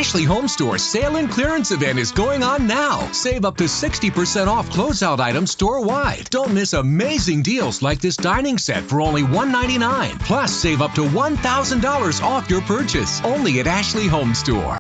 Ashley Home Store sale and clearance event is going on now. Save up to 60% off closeout items store-wide. Don't miss amazing deals like this dining set for only $199. Plus, save up to $1,000 off your purchase. Only at Ashley Home Store.